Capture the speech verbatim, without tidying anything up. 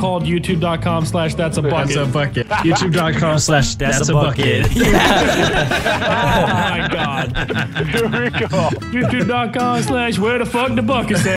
called youtube dot com slash that's a bucket. That's a bucket. youtube dot com slash that's a bucket. Oh my god. Here we go. youtube dot com slash where the fuck the bucket's at.